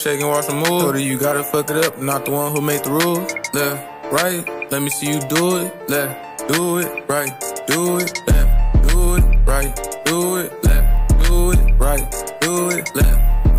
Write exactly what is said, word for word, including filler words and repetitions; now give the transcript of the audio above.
Shake and watch the move. Told her you gotta fuck it up, not the one who made the rules. Left, right, let me see you do it. Left, do it, right, do it, left, do it, right, do it, left, do it, right, do it, left.